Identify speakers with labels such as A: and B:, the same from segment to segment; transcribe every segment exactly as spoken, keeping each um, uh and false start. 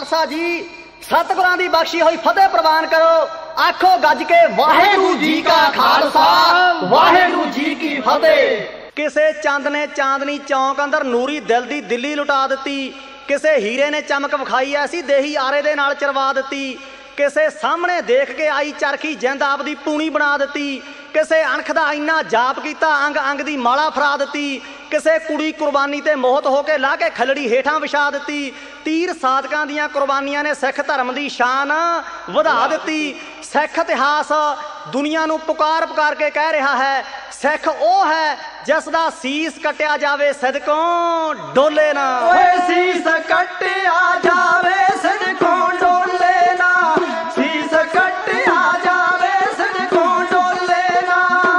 A: खालसा जी सतगुरां दी बख्शी हुई फतेह प्रवान करो। आखो गज के वाहेगुरू जी का खालसा वाहेगुरू जी की फतेह। किसे चंद ने चांदनी चौंक अंदर नूरी दिल दी दिल्ली लुटा दिती। किसे हीरे ने चमक विखाई ऐसी देही आरे दे नाल चरवा दिती। किसे सामने देख के आई चरखी जिंद आपदी पूणी बना दिती। किसे अणख दा इन्ना जाप कीता अंग अंग दी माला फरा दिती। किसे कुड़ी कुर्बानी ते मोहत होके ला के खलड़ी हेठां विछा दिती। तीर साधकां दियां कुर्बानियां ने सिख धर्म दी शान वधा दिती। सिख इतिहास दुनिया नूं पुकार पुकार के कह रहा है सिख ओ है जिस दा सीस कट्टिया जावे सदकों डोले ना।
B: सीस कट्टिया जावे सदकों डोले ना। सीस कट्टिया जावे सदकों डोले ना।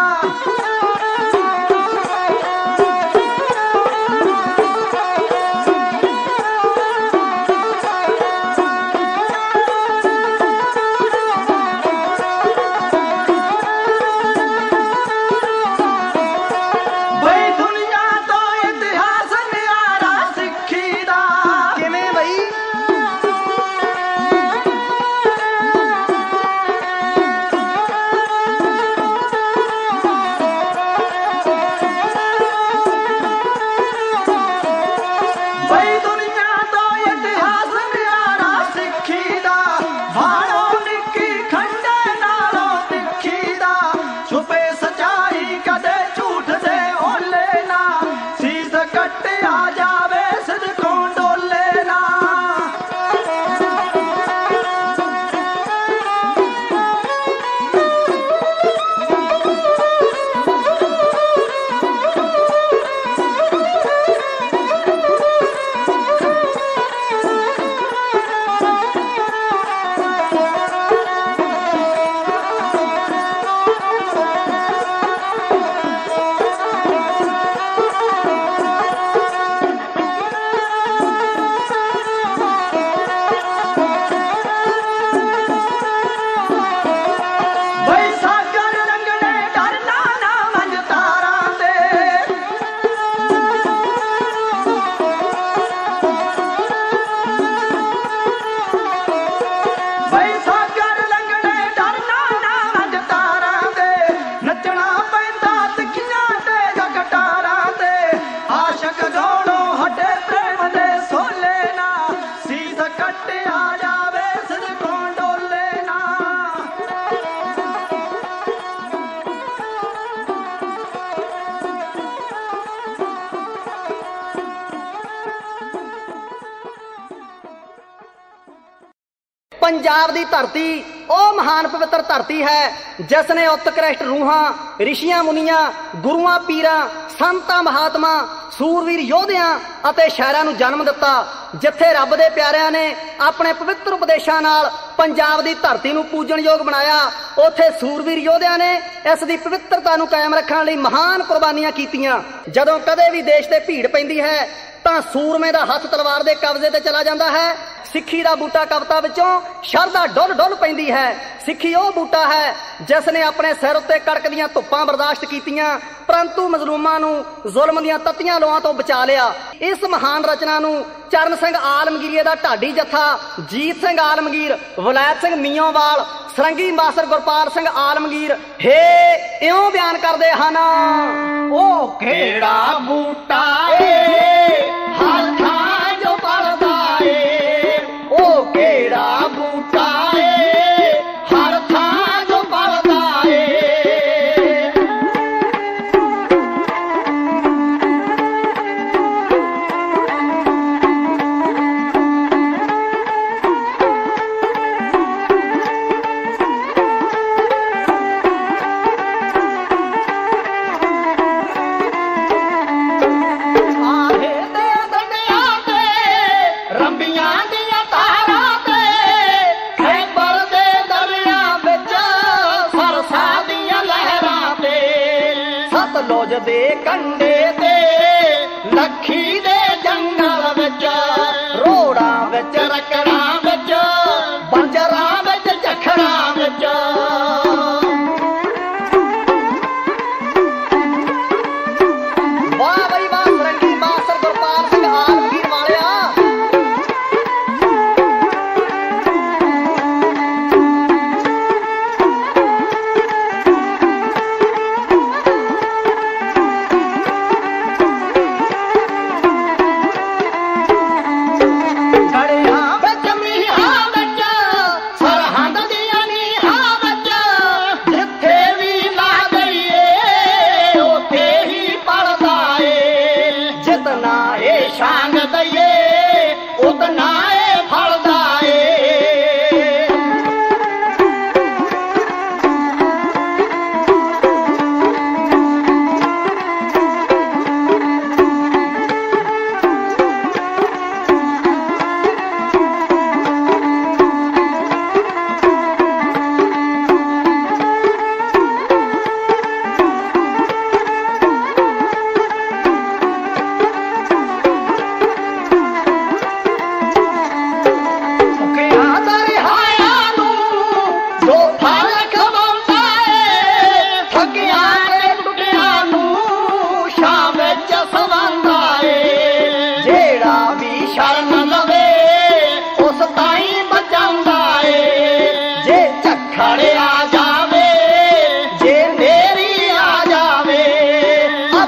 A: पंजाब दी धरती ओ महान पवित्र धरती है जिसने उत्कृष्ट रूहां ऋषियां मुनियां गुरुआं पीरां संतां महात्मा सूरवीर योधियां अते शायरां नूं जन्म दिता। जिथे रब दे प्यारिਆਂ ने अपने पवित्र उपदेशां नाल पंजाब दी धरती नूं पूजन योग बनाया उत्थे सूरवीर योधियां ने इस दी पवित्रता नूं कायम रखण लई महान कुर्बानियां कीतियां। जदों कदे भी देश ते भीड़ पैंदी है तां सूरमे दा हथ तलवार दे कब्जे ते चला जांदा है। सिखी दा बूटा कविता विचों शरदा डुल डुल पैंदी है। सिखी ओ बूटा है जिसने अपने सिर उत्ते कड़क दियां धुप्पां बर्दाश्त कीतियां परंतु मजलूमां नूं जुल्म दियां तत्तियां लोआं तो बचा लिया। इस महान रचना नूं चरण सिंह आलमगीर दा ढाडी जत्था जीत सिंह आलमगीर वलैत सिंह मीओवाल सरंगी मास्टर गुरपाल सिंह आलमगीर हे इउं बयान करदे हन।
B: ओ केड़ा बूटा ए हर थां जो पलदा ए।
A: ओ केड़ा बूटा ए
B: हर थां जो पलदा ए।
A: दे कंडे ते लखी दे जंगल विच रोड़ा विच रकड़ा विच बंजरा विच झखड़ा विच वाह बई वाह सरंगी मास्टर गुरपाल सिंह आलमगीर वालिया।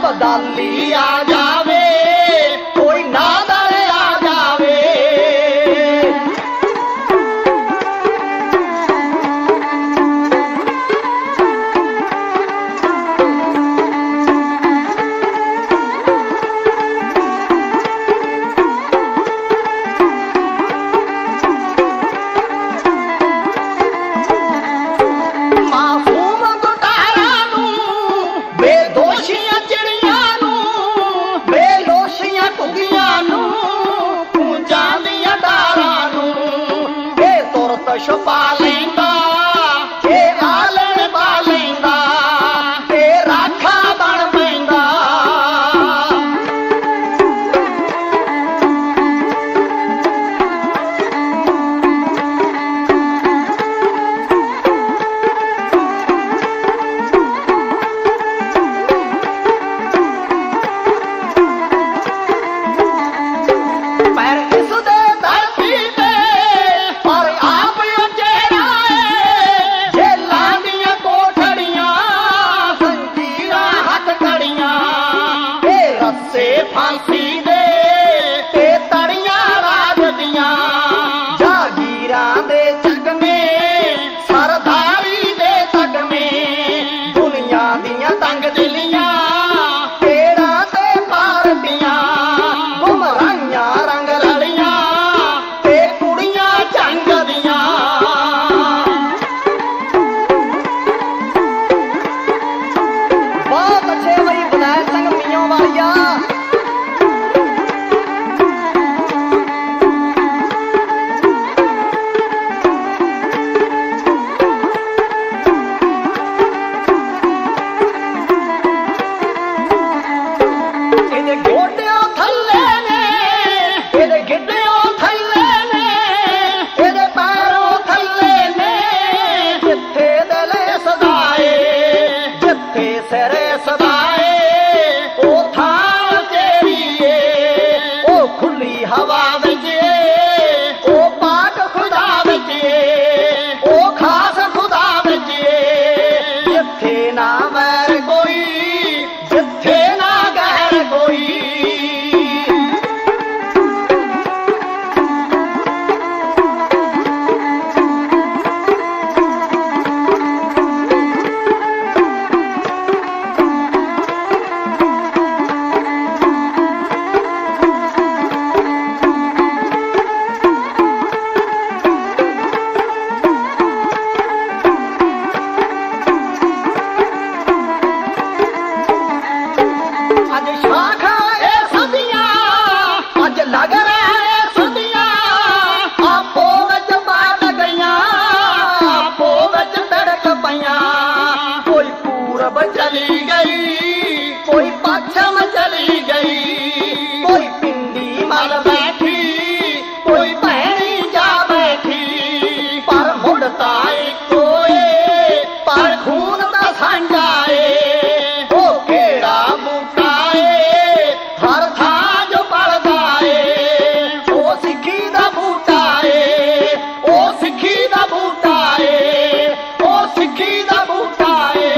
B: बदाली आ जावे कोई नादर आ जावे छुपा लेंदा के आलन पा लेंदा के राखा बन पैंदा पर इस दे धरती ते पर आप फांसी दे ते तड़ियां राज दियां जागीरा दे जग में सरदारी दे तग में दुनिया दियां तंग दिलियां तेरा ते पार दियां गुमराइयां रंग लड़ियां ते कुड़ियां जंग दियां बहुत अच्छे भाई विधायक संघ मियों वालिया हवा बचे ओ पाक खुदा बचे ओ खास खुदा बचे जिथे ना वैर कोई जिथे ना गैर कोई चली गई कोई पश्चिम चली गई कोई पिंडी मल बैठी कोई भैनी जा बैठी पर मुड़ता कोए पर खून दा संजाए ओ केड़ा बूटा है हर थां जो पलदा है ओ सिक्खी दा बूटा है ओ सिक्खी दा बूटा है ओ सिक्खी दा बूटा है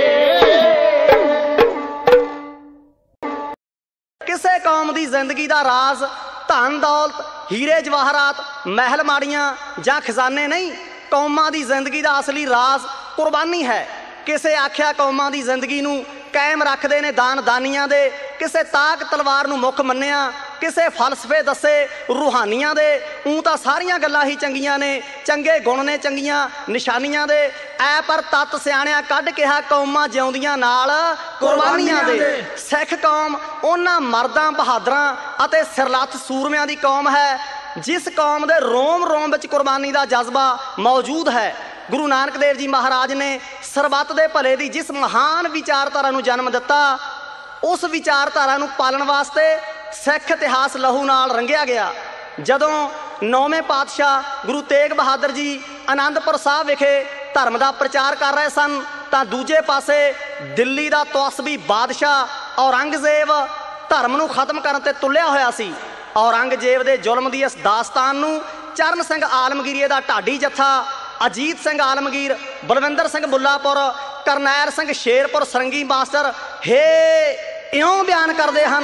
A: ਕਿਸੇ ਕੌਮ ਦੀ ਜ਼ਿੰਦਗੀ ਦਾ ਰਾਜ਼ ਧਨ ਦੌਲਤ ਹੀਰੇ ਜਵਾਹਰਾਤ ਮਹਿਲ ਮਾੜੀਆਂ ਜਾਂ ਖਜ਼ਾਨੇ ਨਹੀਂ ਕੌਮਾਂ ਦੀ ਜ਼ਿੰਦਗੀ ਦਾ ਅਸਲੀ ਰਾਜ਼ ਕੁਰਬਾਨੀ ਹੈ ਕਿਸੇ ਆਖਿਆ ਕੌਮਾਂ ਦੀ ਜ਼ਿੰਦਗੀ ਨੂੰ ਕਾਇਮ ਰੱਖਦੇ ਨੇ ਦਾਨ ਦਾਨੀਆਂ ਦੇ ਕਿਸੇ ਤਾਕ ਤਲਵਾਰ ਨੂੰ ਮੁੱਖ ਮੰਨਿਆ ਕਿਸੇ ਫਲਸਫੇ ਦੱਸੇ ਰੂਹਾਨੀਆਂ ਦੇ ਊਂ ਤਾਂ ਸਾਰੀਆਂ ਗੱਲਾਂ ਹੀ ਚੰਗੀਆਂ ਨੇ ਚੰਗੇ ਗੁਣ ਨੇ ਚੰਗੀਆਂ ਨਿਸ਼ਾਨੀਆਂ ਦੇ ਐ ਪਰ ਤੱਤ ਸਿਆਣਿਆਂ ਕੱਢ ਕਿਹਾ ਕੌਮਾਂ ਜਿਉਂਦੀਆਂ ਨਾਲ ਕੁਰਬਾਨੀਆਂ ਦੇ ਸਿੱਖ ਕੌਮ ਉਹਨਾਂ ਮਰਦਾਂ ਬਹਾਦਰਾਂ ਅਤੇ ਸਿਰਲੱਥ ਸੂਰਮਿਆਂ ਦੀ ਕੌਮ ਹੈ ਜਿਸ ਕੌਮ ਦੇ ਰੋਮ ਰੋਮ ਵਿੱਚ ਕੁਰਬਾਨੀ ਦਾ ਜਜ਼ਬਾ ਮੌਜੂਦ ਹੈ ਗੁਰੂ ਨਾਨਕ ਦੇਵ ਜੀ ਮਹਾਰਾਜ ਨੇ ਸਰਬੱਤ ਦੇ ਭਲੇ ਦੀ ਜਿਸ ਮਹਾਨ ਵਿਚਾਰਧਾਰਾ ਨੂੰ ਜਨਮ ਦਿੱਤਾ ਉਸ ਵਿਚਾਰਧਾਰਾ ਨੂੰ ਪਾਲਣ ਵਾਸਤੇ ਸਿੱਖ ਇਤਿਹਾਸ ਲਹੂ ਨਾਲ ਰੰਗਿਆ ਗਿਆ ਜਦੋਂ ਨੌਵੇਂ ਪਾਤਸ਼ਾਹ ਗੁਰੂ ਤੇਗ ਬਹਾਦਰ ਜੀ ਆਨੰਦਪੁਰ ਸਾਹਿਬ ਵਿਖੇ ਧਰਮ ਦਾ ਪ੍ਰਚਾਰ ਕਰ ਰਹੇ ਸਨ ਤਾਂ ਦੂਜੇ ਪਾਸੇ ਦਿੱਲੀ ਦਾ ਤੌਸਬੀ ਬਾਦਸ਼ਾਹ ਔਰੰਗਜ਼ੇਬ ਧਰਮ ਨੂੰ ਖਤਮ ਕਰਨ ਤੇ ਤੁਲਿਆ ਹੋਇਆ ਸੀ ਔਰੰਗਜ਼ੇਬ ਦੇ ਜ਼ੁਲਮ ਦੀ ਇਸ ਦਾਸਤਾਨ ਨੂੰ ਚਰਨ ਸਿੰਘ ਆਲਮਗੀਰੀਏ ਦਾ ਢਾਡੀ ਜੱਥਾ ਅਜੀਤ ਸਿੰਘ ਆਲਮਗੀਰ ਬਲਵਿੰਦਰ ਸਿੰਘ ਬੁੱਲਾਪੁਰ ਕਰਨੈਲ ਸਿੰਘ ਸ਼ੇਰਪੁਰ ਸਰੰਗੀ ਮਾਸਟਰ ਹੇ ਇਉਂ ਬਿਆਨ ਕਰਦੇ ਹਨ।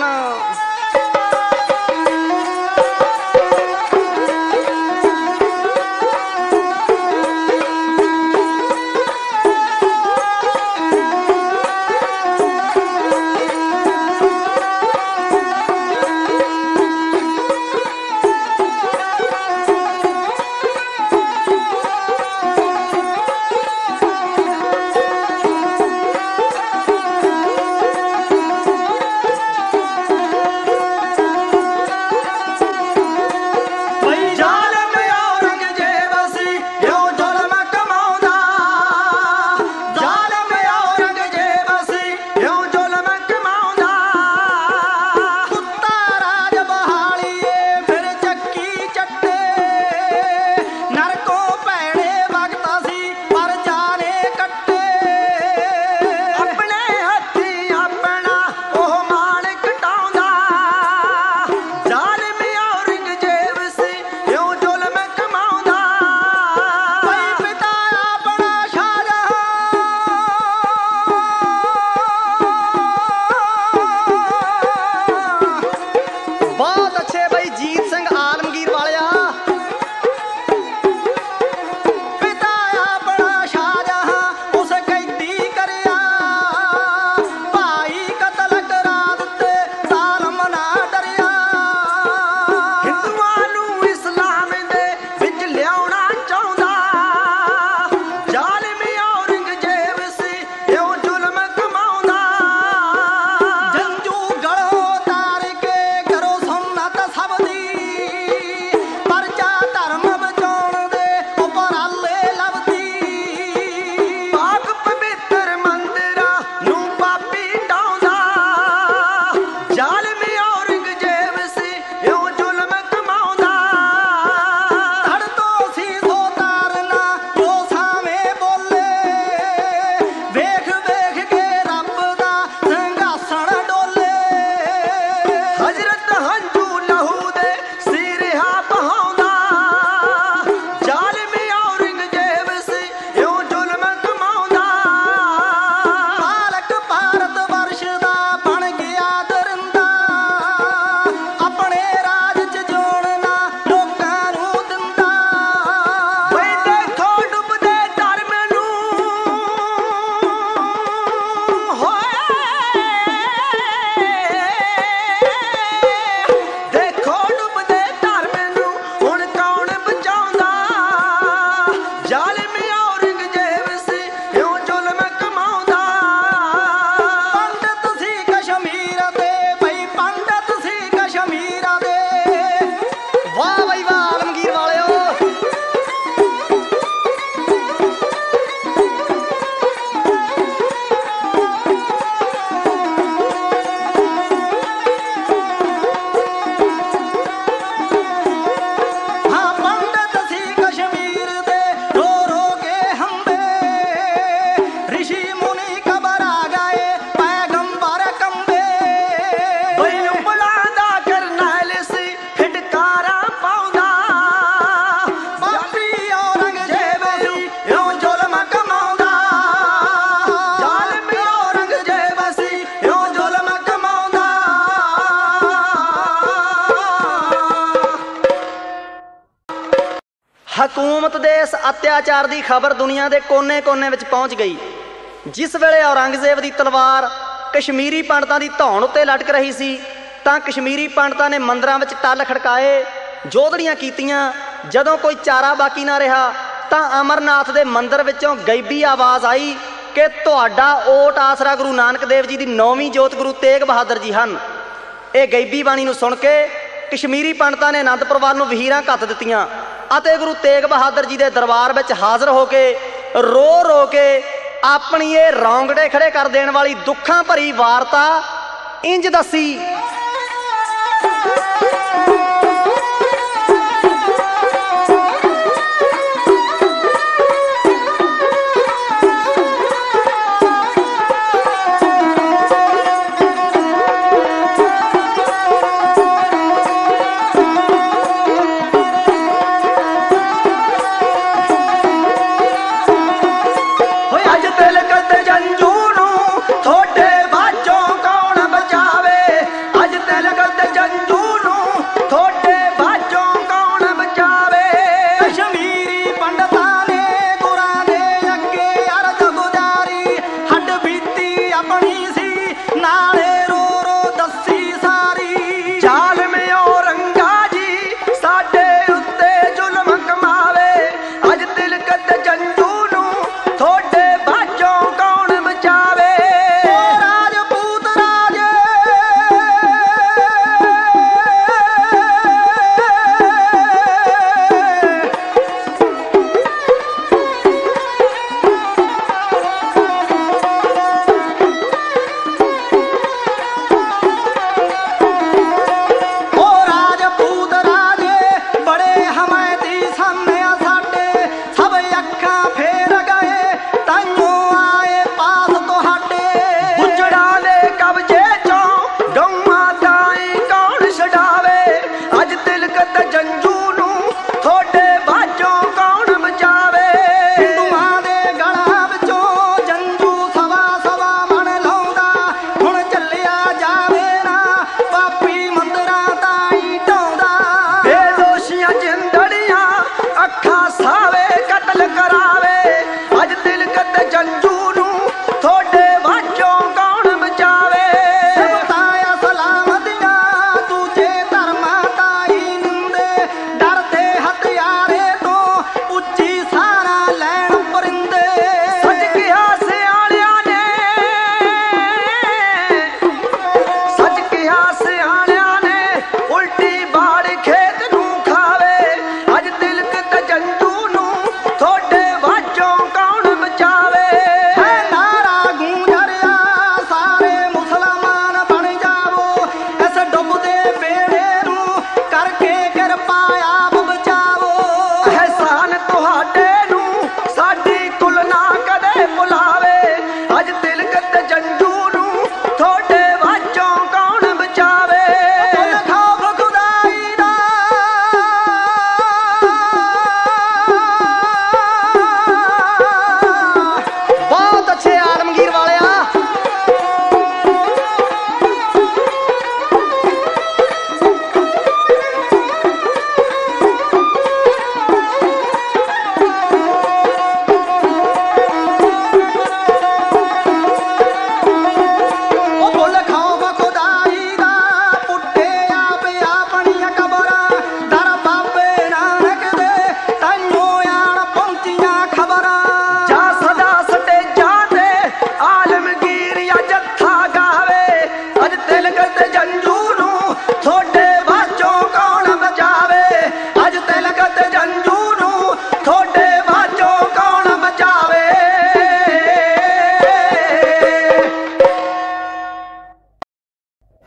A: ਹਕੂਮਤ ਦੇ ਇਸ ਅਤਿਆਚਾਰ ਦੀ ਖਬਰ ਦੁਨੀਆ ਦੇ ਕੋਨੇ-ਕੋਨੇ ਵਿੱਚ ਪਹੁੰਚ ਗਈ। ਜਿਸ ਵੇਲੇ ਔਰੰਗਜ਼ੇਬ ਦੀ ਤਲਵਾਰ ਕਸ਼ਮੀਰੀ ਪੰਡਤਾਂ ਦੀ ਧੌਣ ਉੱਤੇ ਲਟਕ ਰਹੀ ਸੀ ਤਾਂ ਕਸ਼ਮੀਰੀ ਪੰਡਤਾਂ ਨੇ ਮੰਦਰਾਂ ਵਿੱਚ ਟੱਲ ਖੜਕਾਏ, ਜੋਧੜੀਆਂ ਕੀਤੀਆਂ। ਜਦੋਂ ਕੋਈ ਚਾਰਾ ਬਾਕੀ ਨਾ ਰਿਹਾ ਤਾਂ ਅਮਰਨਾਥ ਦੇ ਮੰਦਰ ਵਿੱਚੋਂ ਗਾਇਬੀ ਆਵਾਜ਼ ਆਈ ਕਿ ਤੁਹਾਡਾ ਓਟ ਆਸਰਾ ਗੁਰੂ ਨਾਨਕ ਦੇਵ ਜੀ ਦੀ ਨੌਵੀਂ ਜੋਤ ਗੁਰੂ ਤੇਗ ਬਹਾਦਰ ਜੀ ਹਨ। ਇਹ ਗਾਇਬੀ ਬਾਣੀ ਨੂੰ ਸੁਣ ਕੇ ਕਸ਼ਮੀਰੀ ਪੰਡਤਾਂ ਨੇ ਅਨੰਦਪੁਰ ਵੱਲ ਨੂੰ ਵਹੀਰਾਂ ਘੱਤ ਦਿੱਤੀਆਂ ਅਤੇ ਗੁਰੂ ਤੇਗ ਬਹਾਦਰ ਜੀ ਦੇ ਦਰਬਾਰ ਵਿੱਚ ਹਾਜ਼ਰ ਹੋ ਕੇ ਰੋ ਰੋ ਕੇ ਆਪਣੀ ਇਹ ਰੌਂਗੜੇ ਖੜੇ ਕਰ ਦੇਣ ਵਾਲੀ ਦੁੱਖਾਂ ਭਰੀ ਵਾਰਤਾ ਇੰਜ ਦੱਸੀ।
B: ਜੰਜੂ ਨੂੰ ਥੋੜੇ ਬਾਝੋਂ ਕੌਣ ਬਚਾ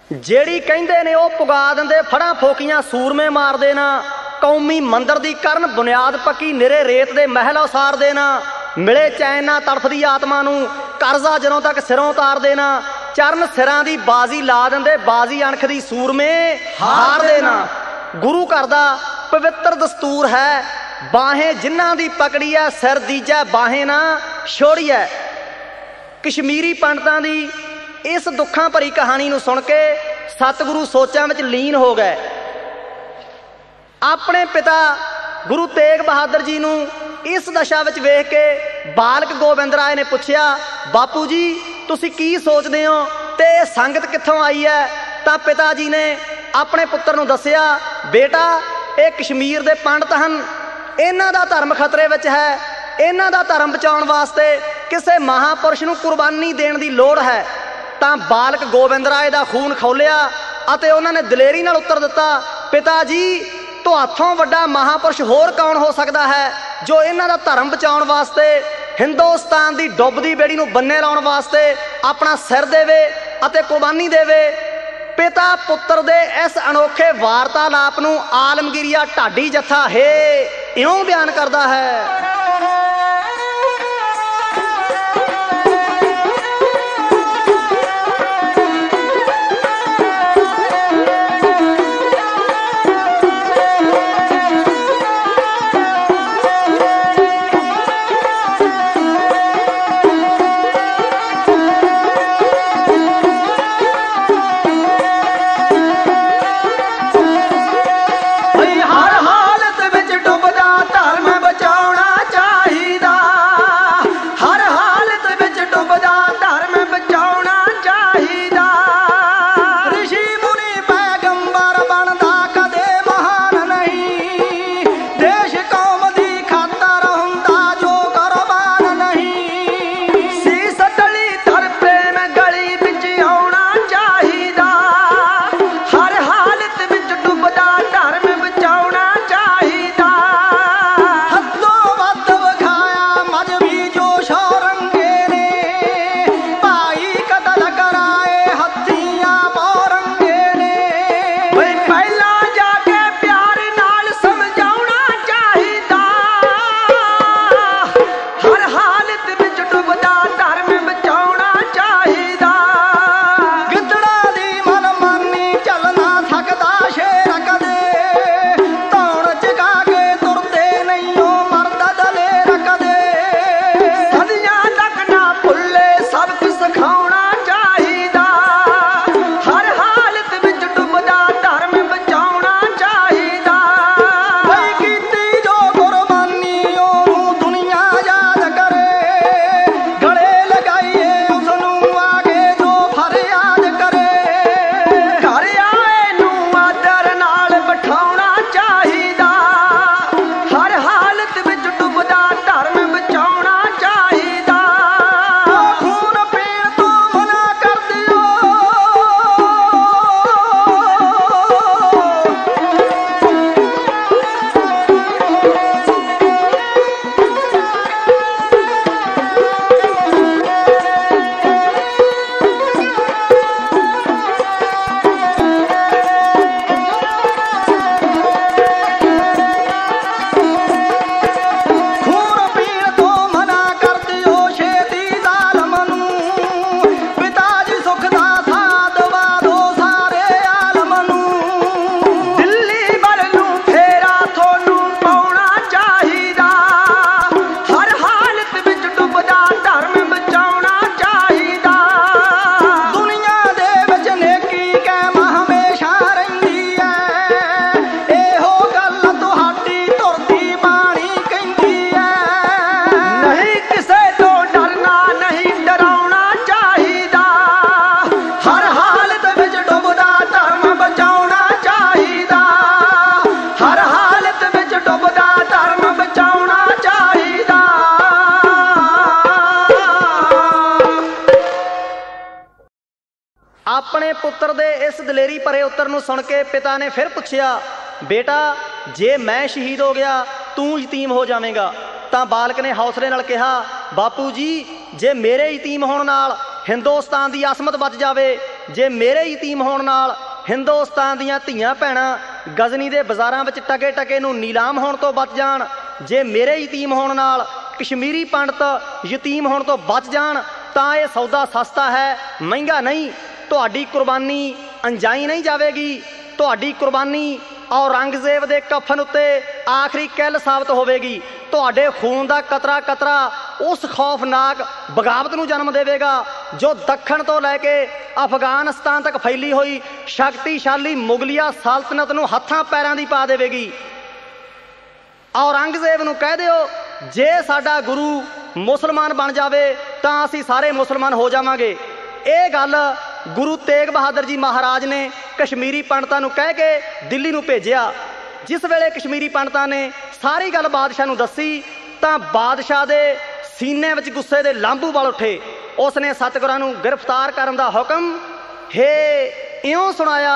A: ਜਿਹੜੀ ਕਹਿੰਦੇ ਨੇ ਉਹ ਪੁਗਾ ਦਿੰਦੇ ਫੜਾਂ ਫੋਕੀਆਂ ਸੂਰਮੇ ਮਾਰਦੇ ਨਾ। ਕੌਮੀ ਮੰਦਰ ਦੀ ਕਰਨ ਬੁਨਿਆਦ ਪੱਕੀ ਨਿਰੇ ਰੇਤ ਦੇ ਮਹਿਲ ਉਸਾਰ ਦੇਣਾ। ਮਿਲੇ ਚੈਨ ਨਾ ਤੜਫਦੀ ਆਤਮਾ ਨੂੰ ਕਰਜ਼ਾ ਜਦੋਂ ਤੱਕ ਸਿਰੋਂ ਉਤਾਰ ਦੇਣਾ। ਚਰਨ ਸਿਰਾਂ ਦੀ ਬਾਜ਼ੀ ਲਾ ਦਿੰਦੇ ਬਾਜ਼ੀ ਅਣਖ ਦੀ ਸੂਰਮੇ ਹਾਰ ਦੇਣਾ। ਗੁਰੂ ਘਰ ਦਾ ਪਵਿੱਤਰ ਦਸਤੂਰ ਹੈ ਬਾਹੇ ਜਿਨ੍ਹਾਂ ਦੀ ਪਕੜੀ ਹੈ ਸਿਰ ਦੀਜੈ ਬਾਹੇ ਨਾ ਛੋੜੀਐ। ਕਸ਼ਮੀਰੀ ਪੰਡਤਾਂ ਦੀ ਇਸ ਦੁੱਖਾਂ ਭਰੀ ਕਹਾਣੀ ਨੂੰ ਸੁਣ ਕੇ ਸਤਿਗੁਰੂ ਸੋਚਾਂ ਵਿੱਚ ਲੀਨ ਹੋ ਗਏ। ਆਪਣੇ ਪਿਤਾ ਗੁਰੂ ਤੇਗ ਬਹਾਦਰ ਜੀ ਨੂੰ ਇਸ ਦਸ਼ਾ ਵਿੱਚ ਵੇਖ ਕੇ ਬਾਲਕ ਗੋਬਿੰਦ ਰਾਏ ਨੇ ਪੁੱਛਿਆ, ਬਾਪੂ ਜੀ ਤੁਸੀਂ ਕੀ ਸੋਚਦੇ ਹੋ ਤੇ ਇਹ ਸੰਗਤ ਕਿੱਥੋਂ ਆਈ ਹੈ? ਤਾਂ ਪਿਤਾ ਜੀ ਨੇ ਆਪਣੇ ਪੁੱਤਰ ਨੂੰ ਦੱਸਿਆ, ਬੇਟਾ ਇਹ ਕਸ਼ਮੀਰ ਦੇ ਪੰਡਤ ਹਨ, ਇਹਨਾਂ ਦਾ ਧਰਮ ਖਤਰੇ ਵਿੱਚ ਹੈ। ਇਹਨਾਂ ਦਾ ਧਰਮ ਬਚਾਉਣ ਵਾਸਤੇ ਕਿਸੇ ਮਹਾਂਪੁਰਸ਼ ਨੂੰ ਕੁਰਬਾਨੀ ਦੇਣ ਦੀ ਲੋੜ ਹੈ। ਤਾਂ ਬਾਲਕ ਗੋਬਿੰਦ ਰਾਏ ਦਾ ਖੂਨ ਖੌਲਿਆ ਅਤੇ ਉਹਨਾਂ ਨੇ ਦਲੇਰੀ ਨਾਲ ਉੱਤਰ ਦਿੱਤਾ, ਪਿਤਾ ਜੀ ਤੁਹਾਥੋਂ ਵੱਡਾ ਮਹਾਂਪੁਰਸ਼ ਹੋਰ ਕੌਣ ਹੋ ਸਕਦਾ ਹੈ ਜੋ ਇਹਨਾਂ ਦਾ ਧਰਮ ਬਚਾਉਣ ਵਾਸਤੇ ਹਿੰਦੁਸਤਾਨ ਦੀ ਡੁੱਬਦੀ ਬੇੜੀ ਨੂੰ ਬੰਨੇ ਲਾਉਣ ਵਾਸਤੇ ਆਪਣਾ ਸਿਰ ਦੇਵੇ ਅਤੇ ਕੁਰਬਾਨੀ ਦੇਵੇ। ਪਿਤਾ ਪੁੱਤਰ ਦੇ ਇਸ ਅਨੋਖੇ ਵਾਰਤਾਲਾਪ ਨੂੰ ਆਲਮਗੀਰੀਆ ਢਾਡੀ ਜੱਥਾ ਹੈ ਇਉਂ ਬਿਆਨ ਕਰਦਾ ਹੈ। ਆਪਣੇ ਪੁੱਤਰ ਦੇ ਇਸ ਦਲੇਰੀ ਭਰੇ ਉੱਤਰ ਨੂੰ ਸੁਣ ਕੇ ਪਿਤਾ ਨੇ ਫਿਰ ਪੁੱਛਿਆ, ਬੇਟਾ ਜੇ ਮੈਂ ਸ਼ਹੀਦ ਹੋ ਗਿਆ ਤੂੰ ਯਤੀਮ ਹੋ ਜਾਵੇਂਗਾ। ਤਾਂ ਬਾਲਕ ਨੇ ਹੌਸਲੇ ਨਾਲ ਕਿਹਾ, ਬਾਪੂ ਜੀ ਜੇ ਮੇਰੇ ਯਤੀਮ ਹੋਣ ਨਾਲ ਹਿੰਦੁਸਤਾਨ ਦੀ ਅਸਮਤ ਬਚ ਜਾਵੇ जे मेरे यतीम होण नाल हिंदुस्तान दीआं धीआं भैणां गजनी दे बाज़ारां विच टके टके नूं नीलाम होण तो बच जाण, जे मेरे यतीम होण नाल कश्मीरी पंडित यतीम होण तो बच जाण तां इह सौदा सस्ता है, महंगा नहीं। तुहाडी कुर्बानी अनजाई नहीं जावेगी, तुहाडी कुर्बानी औरंगजेब दे कफन उत्ते आखिरी किल साबित होवेगी। तुहाडे खून दा कतरा कतरा उस खौफनाक बगावत नूं जन्म देवेगा जो दक्षिण तो लैके अफगानिस्तान तक फैली हुई शक्तिशाली मुगलिया सल्तनत नूं हत्थां पैरां दी पा देवेगी। औरंगजेब नूं कह दिओ जे साडा गुरु मुसलमान बन जावे तां असीं सारे मुसलमान हो जावांगे। ਇਹ ਗੱਲ गुरु तेग बहादुर जी महाराज ने कश्मीरी पंडितां नूं कह के दिल्ली नूं भेजिया। जिस वेले कश्मीरी पंडितां ने सारी गल बादशाह नूं दसी तां बादशाह दे सीने विच गुस्से दे लांबू वल उठे। उसने सतगुरां नूं गिरफ्तार करन दा हुकम हे इउं सुनाया।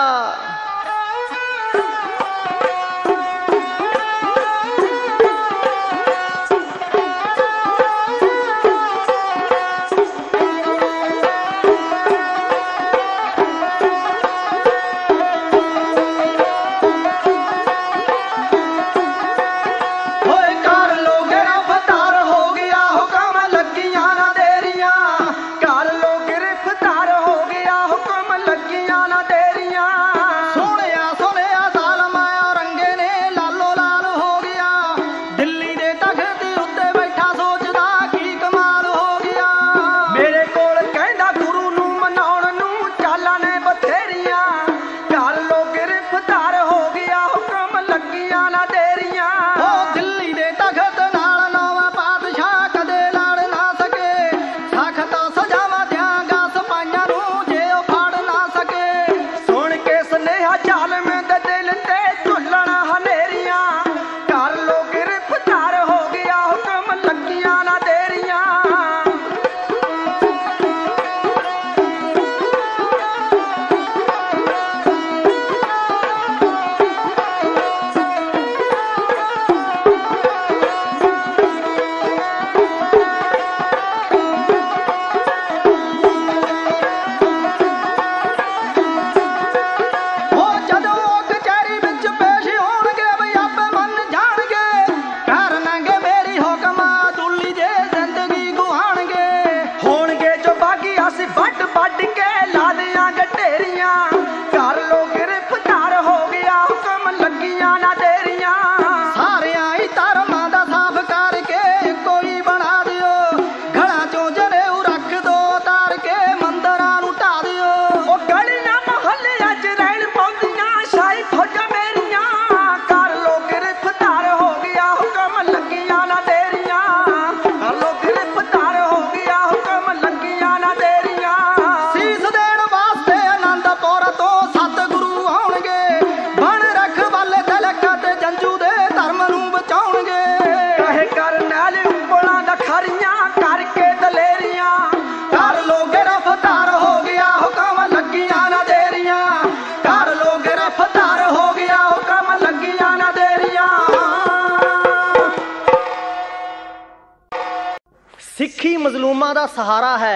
A: सिखी मजलूमां दा सहारा है।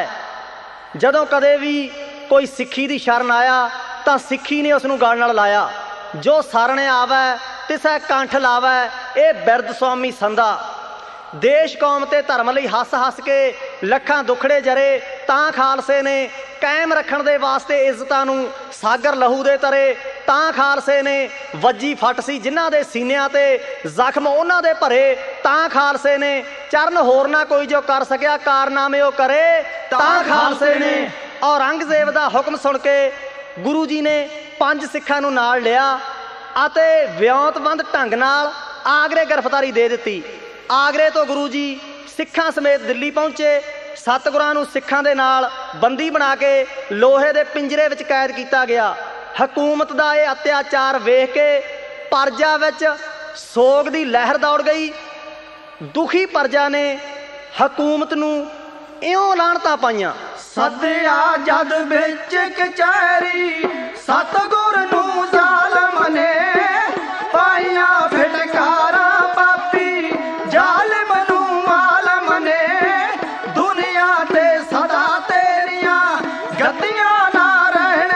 A: जदों कदे भी कोई सिखी दी शरण आया तां सिखी ने उसनूं गल नाल लाया। जो सरने आवे तिसै कंठ लावे, ये बिरद स्वामी संधा। देश कौम ते धर्म लई हस हस के लखां दुखड़े जरे तां खालसे ने कायम रखण दे वास्ते इज्जतां नूं सागर लहू दे तरे। तां खालसे ने वजी फट सी जिन्हां दे सीनिਆਂ ते जख्म उन्हां दे भरे। तां खालसे ने चरण होर ना कोई जो कर सकिया कारनामे ओ करे। तां खालसे ने औरंगजेब दा हुक्म सुन के गुरु जी ने पंज सिखां नूं नाल लिया ਅਤੇ ਵਿਉਂਤਬੰਦ ਢੰਗ ਨਾਲ ਆਗਰੇ ਗ੍ਰਿਫਤਾਰੀ ਦੇ ਦਿੱਤੀ। ਆਗਰੇ ਤੋਂ ਗੁਰੂ ਜੀ ਸਿੱਖਾਂ ਸਮੇਤ ਦਿੱਲੀ ਪਹੁੰਚੇ। ਸਤਿਗੁਰਾਂ ਨੂੰ ਸਿੱਖਾਂ ਦੇ ਨਾਲ ਬੰਦੀ ਬਣਾ ਕੇ ਲੋਹੇ ਦੇ ਪਿੰਜਰੇ ਵਿੱਚ ਕੈਦ ਕੀਤਾ ਗਿਆ। ਹਕੂਮਤ ਦਾ ਇਹ ਅਤਿਆਚਾਰ ਵੇਖ ਕੇ ਪਰਜਾ ਵਿੱਚ ਸੋਗ ਦੀ ਲਹਿਰ ਦੌੜ ਗਈ। ਦੁਖੀ ਪਰਜਾ ਨੇ ਹਕੂਮਤ ਨੂੰ ਇਉਂ ਲਾਹਣਤਾਂ ਪਾਈਆਂ।
B: ਸੱਦਿਆ ਜਦ ਵਿੱਚ ਕਚਹਿਰੀ ਸਤਿਗੁਰ ਨੂੰ ਜ਼ਾਲਮ ਨੇ ਪਾਈਆਂ ਫਿਟਕਾਰਾਂ ਪਾਪੀ ਜ਼ਾਲਿਮ ਨੂੰ ਆਲਮ ਨੇ। ਦੁਨੀਆ ਤੇ ਸਦਾ ਤੇਰੀਆਂ ਗੱਦੀਆਂ ਨਾ ਰਹਿਣ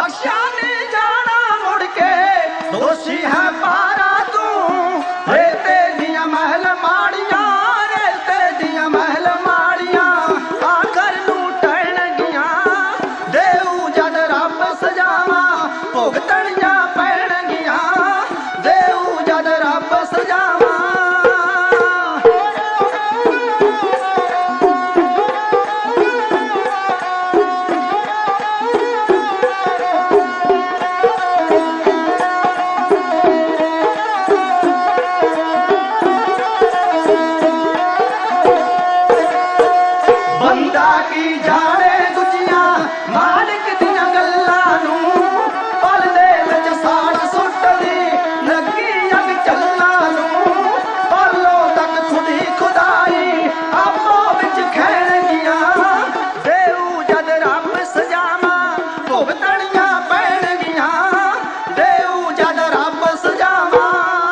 B: बख्शा नहीं जाना मुड़ के, दोषी है पारा तू। रेते दिया महल माड़ियां, रेते दिया महल माड़ियां आखर नू टणगियां। देऊ जद रब सजावा भुगतणियां पैणगियां, देऊ जद रब सजावा। बंदा की जाने गुजियां मालिक दियां गल्लां नू, पल दे विच साड़ सुट्टदी लगी अग चल्लां नू। पलों तक खुदी खुदाई आपो विच खैणगियां, देऊ जद रब सजावा भुगतणियां पैणगियां, देऊ जद रब सजावा।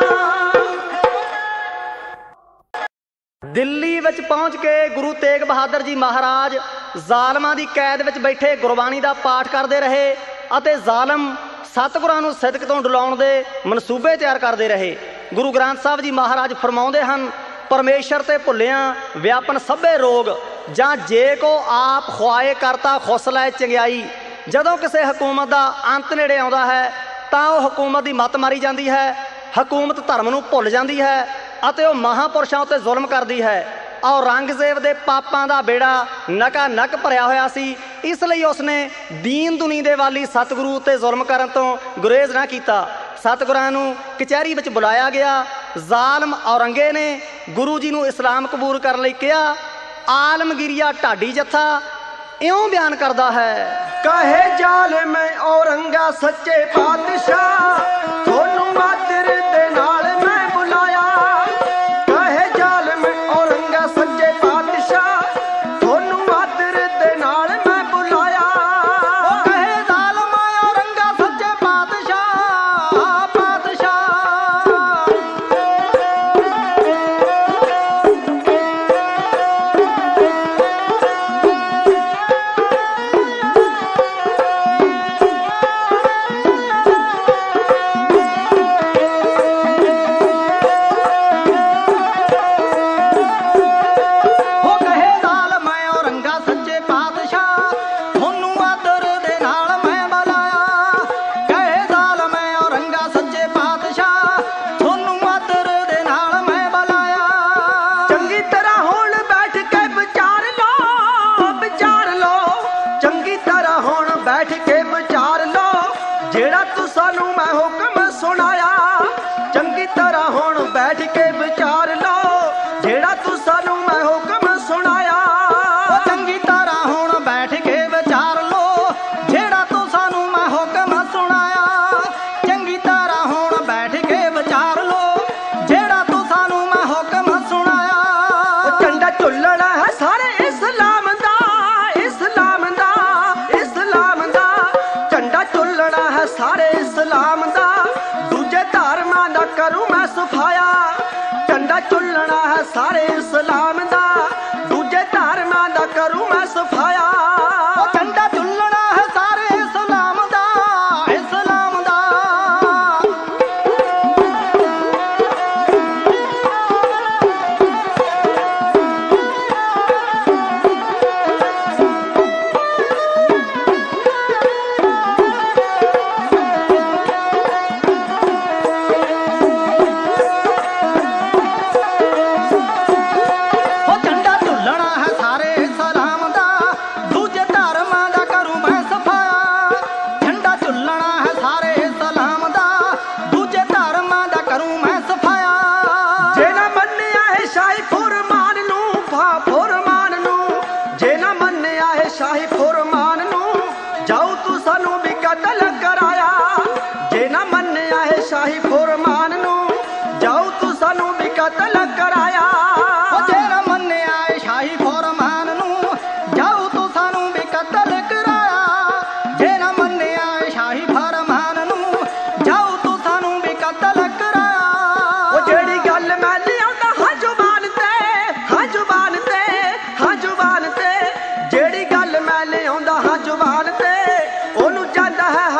A: ਦਿੱਲੀ ਵਿੱਚ ਪਹੁੰਚ ਕੇ ਗੁਰੂ ਤੇਗ ਬਹਾਦਰ ਜੀ ਮਹਾਰਾਜ ਜ਼ਾਲਮਾਂ ਦੀ ਕੈਦ ਵਿੱਚ ਬੈਠੇ ਗੁਰਬਾਣੀ ਦਾ ਪਾਠ ਕਰਦੇ ਰਹੇ ਅਤੇ ਜ਼ਾਲਮ ਸਤਿਗੁਰਾਂ ਨੂੰ ਸਿਦਕ ਤੋਂ ਡੁਲਾਉਣ ਦੇ ਮਨਸੂਬੇ ਤਿਆਰ ਕਰਦੇ ਰਹੇ। ਗੁਰੂ ਗ੍ਰੰਥ ਸਾਹਿਬ ਜੀ ਮਹਾਰਾਜ ਫਰਮਾਉਂਦੇ ਹਨ, ਪਰਮੇਸ਼ਰ ਤੇ ਭੁੱਲਿਆਂ ਵਿਆਪਨ ਸਭੇ ਰੋਗ, ਜਾਂ ਜੇ ਕੋ ਆਪ ਖੁਆਏ ਕਰਤਾ ਖੁਸਲਾ ਚੰਗਿਆਈ। ਜਦੋਂ ਕਿਸੇ ਹਕੂਮਤ ਦਾ ਅੰਤ ਨੇੜੇ ਆਉਂਦਾ ਹੈ ਤਾਂ ਉਹ ਹਕੂਮਤ ਦੀ ਮੱਤ ਮਾਰੀ ਜਾਂਦੀ ਹੈ, ਹਕੂਮਤ ਧਰਮ ਨੂੰ ਭੁੱਲ ਜਾਂਦੀ ਹੈ ਅਤੇ ਉਹ ਮਹਾਂਪੁਰਸ਼ਾਂ ਉੱਤੇ ਜ਼ੁਲਮ ਕਰਦੀ ਹੈ। ਔਰੰਗਜ਼ੇਬ ਦੇ ਪਾਪਾਂ ਦਾ ਬੇੜਾ ਨਕਾ ਨਕ ਭਰਿਆ ਹੋਇਆ ਸੀ, ਇਸ ਲਈ ਉਸਨੇ ਦੀਨ ਦੁਨੀ ਦੇ ਵਾਲੀ ਸਤਿਗੁਰੂ ਉੱਤੇ ਜ਼ੁਲਮ ਕਰਨ ਤੋਂ ਗੁਰੇਜ਼ ਨਾ ਕੀਤਾ। ਸਤਿਗੁਰਾਂ ਨੂੰ ਕਚਹਿਰੀ ਵਿੱਚ ਬੁਲਾਇਆ ਗਿਆ। ਜ਼ਾਲਮ ਔਰੰਗੇ ਨੇ ਗੁਰੂ ਜੀ ਨੂੰ ਇਸਲਾਮ ਕਬੂਲ ਕਰਨ ਲਈ ਕਿਹਾ। ਆਲਮਗੀਰੀਆ ਢਾਡੀ ਜੱਥਾ ਇਉਂ ਬਿਆਨ ਕਰਦਾ ਹੈ,
B: ਕਹੇ ਜ਼ਾਲਿਮ ਔਰੰਗਾ ਸੱਚੇ ਪਾਤਸ਼ਾਹ ਤੁਹਾਨੂੰ ਮਾਦਰ ਦੇ ਨਾਲ ਮੈਂ ਬੁਲਾਇਆ। ਕਹੇ ਜ਼ਾਲਿਮ ਔਰੰਗਾ ਸੱਚੇ ਪਾਤਸ਼ਾਹ ਤੁਹਾਨੂੰ ਮਾਦਰ ਦੇ ਨਾਲ ਮੈਂ ਬੁਲਾਇਆ।
A: ਉਹ ਕਹੇ ਜ਼ਾਲਮ ਔਰੰਗਾ ਸੱਚੇ ਪਾਤਸ਼ਾਹ ਪਾਤਸ਼ਾਹ।
B: ਸਾਰੇ ਇਸਲਾਮ ਦਾ ਦੂਜੇ ਧਰਮਾਂ ਦਾ ਕਰੂ ਮੈਂ ਸਫਾਇਆ।
A: ਉਹ ਝੰਡਾ ਝੁੱਲਣਾ ਹੈ ਸਾਰੇ ਇਸਲਾਮ ਦਾ ਇਸਲਾਮ ਦਾ।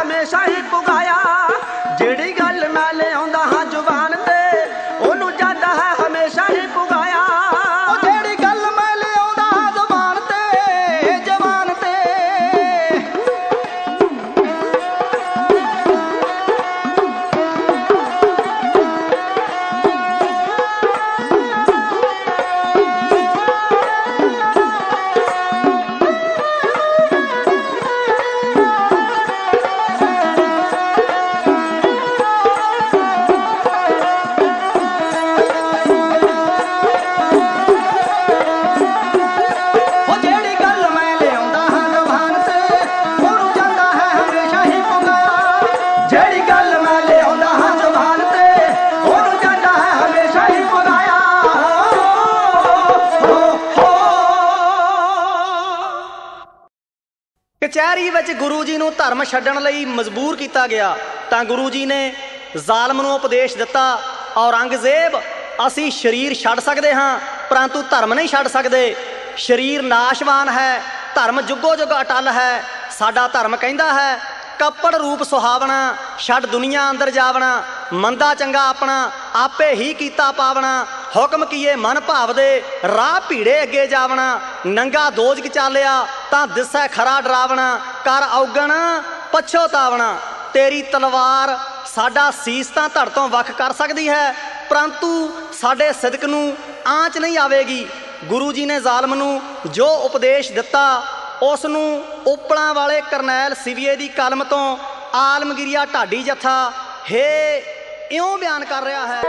B: हमेशा ही पुगाया। जेड़ी गल मैं लियाउंदा हां जुबान ते ओनू जांदा है हमेशा ही पुगाया।
A: जेड़ी गल मैं लियाउंदा हां जुबान ते जवान ते ਕਚਹਿਰੀ ਵਿੱਚ ਗੁਰੂ ਜੀ ਨੂੰ ਧਰਮ ਛੱਡਣ ਲਈ ਮਜਬੂਰ ਕੀਤਾ ਗਿਆ ਤਾਂ ਗੁਰੂ ਜੀ ਨੇ ਜ਼ਾਲਮ ਨੂੰ ਉਪਦੇਸ਼ ਦਿੱਤਾ, ਔਰੰਗਜ਼ੇਬ ਅਸੀਂ ਸਰੀਰ ਛੱਡ ਸਕਦੇ ਹਾਂ ਪਰੰਤੂ ਧਰਮ ਨਹੀਂ ਛੱਡ ਸਕਦੇ। ਸਰੀਰ ਨਾਸ਼ਵਾਨ ਹੈ, ਧਰਮ ਜੁਗੋ ਜੁਗ ਅਟਲ ਹੈ। ਸਾਡਾ ਧਰਮ ਕਹਿੰਦਾ ਹੈ ਕੱਪੜ ਰੂਪ ਸੁਹਾਵਣਾ, ਛੱਡ ਦੁਨੀਆ ਅੰਦਰ ਜਾਵਣਾ। ਮੰਦਾ ਚੰਗਾ ਆਪਣਾ ਆਪੇ ਹੀ ਕੀਤਾ ਪਾਵਣਾ। ਹੁਕਮ ਕੀਏ ਮਨ ਭਾਵਦੇ, ਰਾਹ ਭੀੜੇ ਅੱਗੇ ਜਾਵਣਾ। ਨੰਗਾ ਦੋਜਕ ਚਾਲਿਆ ਤਾਂ ਦਿਸੈ ਖਰਾ ਡਰਾਵਣਾ। ਕਰ ਔਗਣ ਪਛੋਤਾਵਣਾ। ਤੇਰੀ ਤਲਵਾਰ ਸਾਡਾ ਸੀਸ ਤਾਂ ਧੜ ਤੋਂ ਵੱਖ ਕਰ ਸਕਦੀ ਹੈ ਪਰੰਤੂ ਸਾਡੇ ਸਿਦਕ ਨੂੰ ਆਂਚ ਨਹੀਂ ਆਵੇਗੀ। ਗੁਰੂ ਜੀ ਨੇ ਜ਼ਾਲਮ ਨੂੰ ਜੋ ਉਪਦੇਸ਼ ਦਿੱਤਾ ਉਸ ਨੂੰ ਉਪਲਾਂ ਵਾਲੇ ਕਰਨੈਲ ਸਿਵੀਏ ਦੀ ਕਲਮ ਤੋਂ ਆਲਮਗੀਰੀਆ ਢਾਡੀ ਜੱਥਾ ਹੇ ਇਉਂ ਬਿਆਨ ਕਰ ਰਿਹਾ ਹੈ।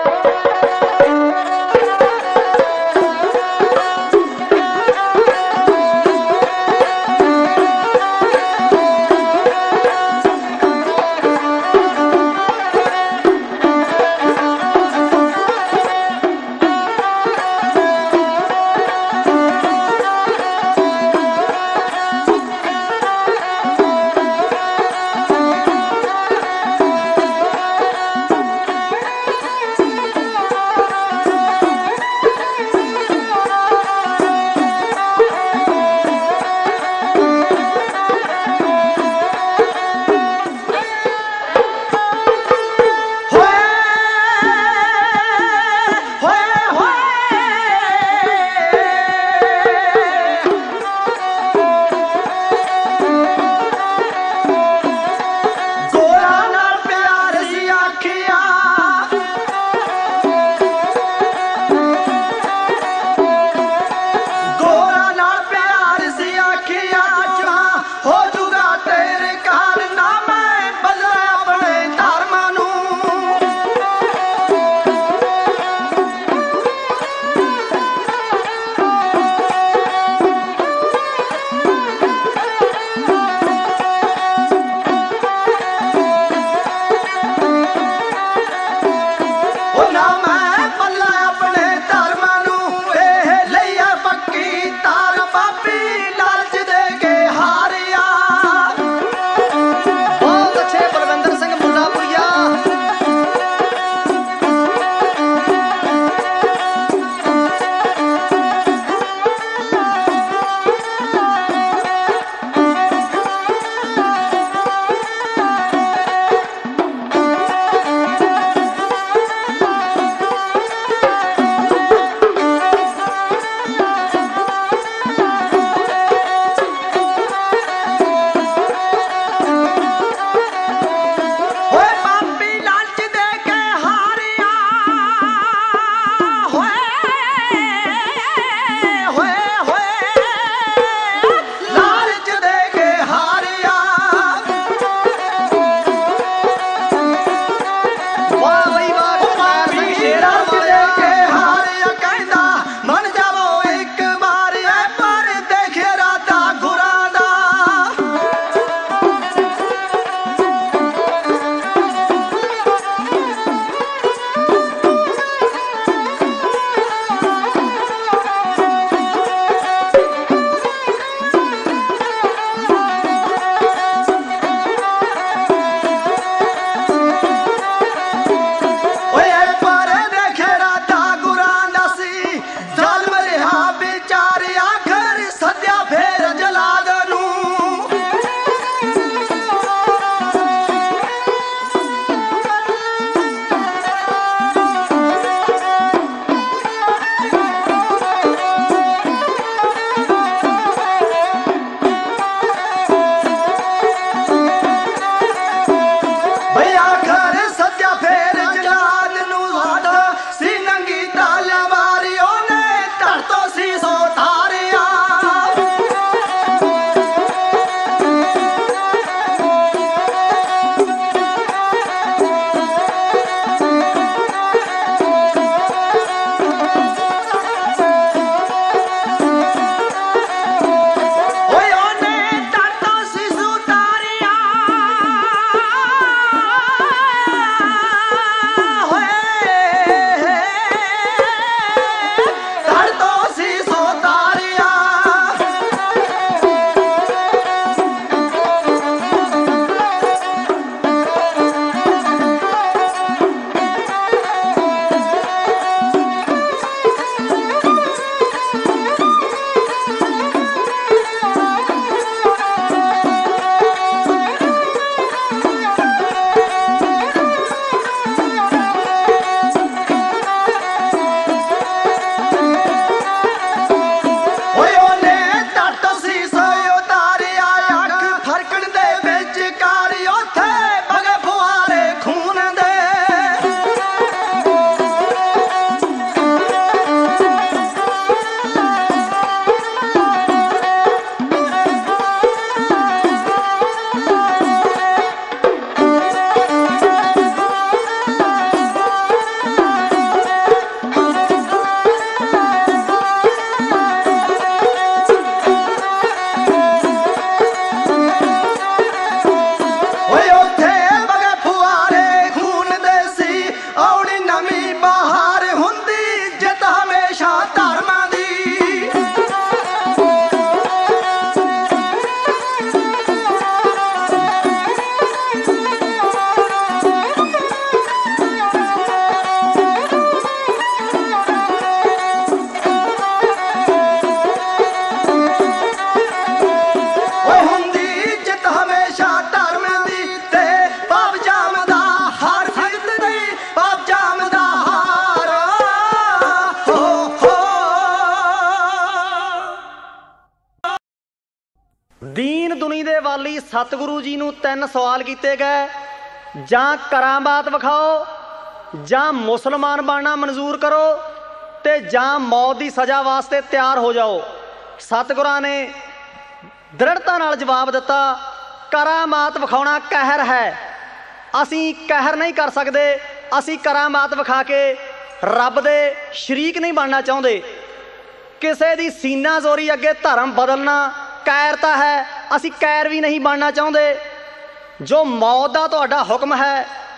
A: ਵਾਰੀ सतगुरु जी नूं तीन सवाल कीते गए, जां करामात विखाओ, जां मुसलमान बनना मंजूर करो, ते जां मौत की सज़ा वास्ते तैयार हो जाओ। सतगुरां ने दृढ़ता नाल जवाब दिता, करामात विखाउणा कहर है, असीं कहर नहीं कर सकते, असीं करामात विखा के रब दे शरीक नहीं बनना चाहते। किसी दी सीना जोरी अगे धर्म बदलना कैरता है, असीं कैर भी नहीं बनना चाहते। जो मौत का तुहाडा हुक्म है,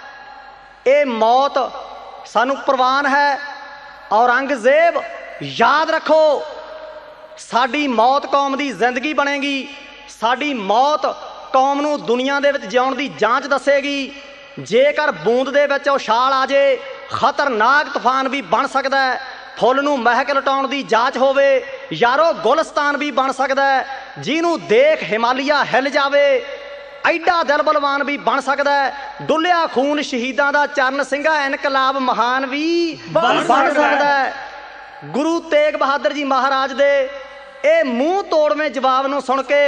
A: ये मौत सानू प्रवान है। औरंगजेब याद रखो, साडी मौत कौम की जिंदगी बनेगी, साडी मौत कौम नूं दुनिया दे विच जिउण दी जांच दसेगी। जेकर बूंद दे विच उछाल आ जाए, खतरनाक तूफान भी बन सकता है। फुੱਲ ਨੂੰ महक लटाउण दी जांच होवे, यारो गुलस्तान भी बन सकता है। जिन्हों देख हिमालया हिल जावे, एडा दिल बलवान भी बन सकता है। डुलिया खून शहीदां दा चरण ਸਿੰਘਾ इनकलाब महान भी बन सकता है। गुरु तेग बहादुर जी महाराज दे ये मूँह तोड़वें जवाब नूं सुन के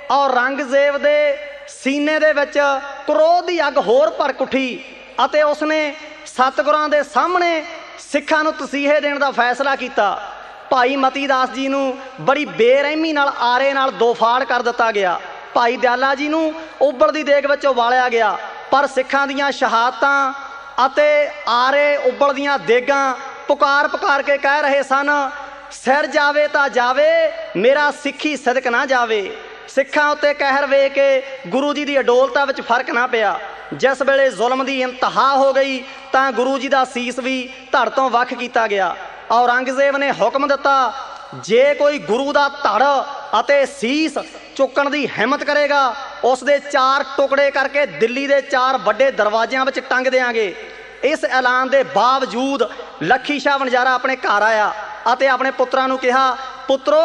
A: औरंगजेब दे सीने दे विच क्रोध दी अग होर भड़क उठी अते उसने सतगुरां दे सामने सिखां नूं तसीहे देण दा फैसला किया। भाई मती दास जी नूं बड़ी बेरहमी नाल आरे नाल दो फाड़ कर दिता गया। भाई दयाला जी नूं उबलदी देग विच उबालिया गया। पर सिखां दीयां शहादतां अते आरे उबलदियां देगां पुकार पुकार के कह रहे सन, सिर जावे तां जावे, मेरा सिखी सदक ना जावे। सिखां उत्ते कहर वे के गुरु जी की अडोलता विच फर्क ना पिया। जिस वेले जुल्म की इंतहा हो गई तां गुरु जी का सीस भी धड़ तो वख किया गया। औरंगजेब ने हुक्म दिता, जे कोई गुरु का धड़ अते सीस चुकण की हिम्मत करेगा, उस दे चार टुकड़े करके दिल्ली के चार वड्डे दरवाजियां विच टंग देंगे। इस ऐलान के बावजूद लखी शाह वणजारा अपने घर आया अते अपने पुत्रां नूं कहा, पुत्रो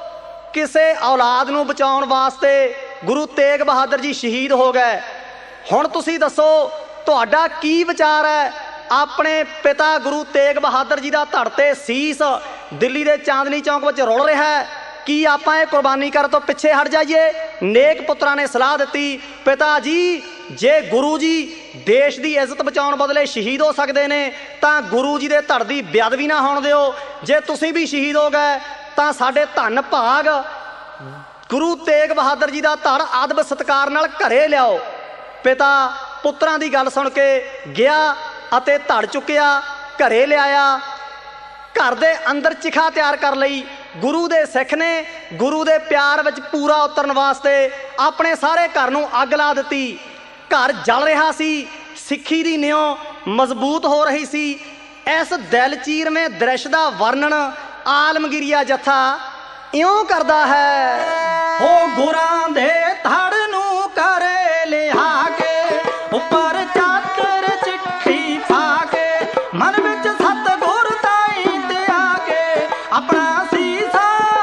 A: किसे औलाद नूं बचाउण वास्ते गुरु तेग बहादुर जी शहीद हो गए। हुण तुसीं दसो तुहाडा की विचार है? अपने पिता गुरु तेग बहादुर जी का धड़ ते सीस दिल्ली के चांदनी चौक में रुल रहा है, कि आपां ये कुर्बानी कर तो पिछे हट जाइए? नेक पुत्रां ने सलाह दी, पिता जी जे गुरु जी देश की इज्जत बचाउण बदले शहीद हो सकते हैं तां गुरु जी के धड़ की बेअदबी ना होण दिओ। जे तुसीं भी शहीद हो गए तां साडे धन भाग गुरु तेग बहादुर जी का धड़ अदब सत्कार नाल घरे लियाओ। पिता पुत्रां की गल सुन के गया अते धड़ चुकिया, घरे लियाया। घर दे अंदर चिखा तैयार कर लई। गुरु दे सिख ने गुरु दे प्यार विच पूरा उतरन वास्ते अपने सारे घर नूं अग ला दित्ती। घर जल रहा सी, सिक्खी दी नींव मजबूत हो रही सी। इस दिल चीर में दृश्य का वर्णन आलमगीरिया जत्था इउं करदा है,
B: हो गुरां दे धड़ नूं करे लिहा के उपर चादर चिट्ठी पा के मन विच सतगुर ताईं ते आके अपना सीसा